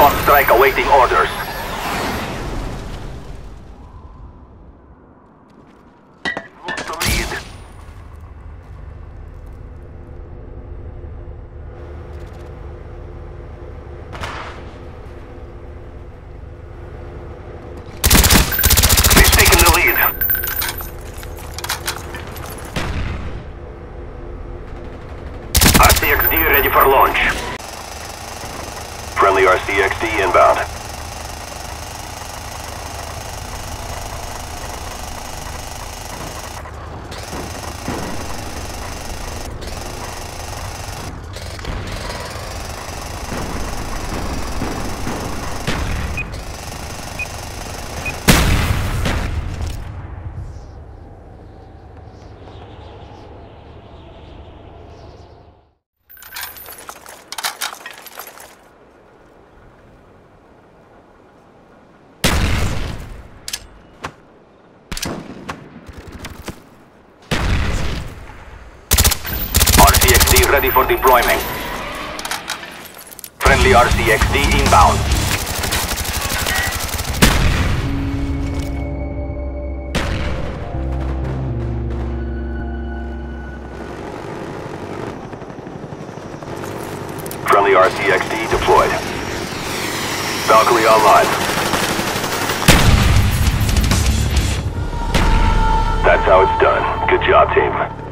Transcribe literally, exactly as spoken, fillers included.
On strike awaiting orders. Lost the lead. He's taken the lead. R C X D ready for launch. Friendly R C X D inbound. Ready for deployment. Friendly R C X D inbound. Friendly R C X D deployed. Valkyrie online. That's how it's done. Good job, team.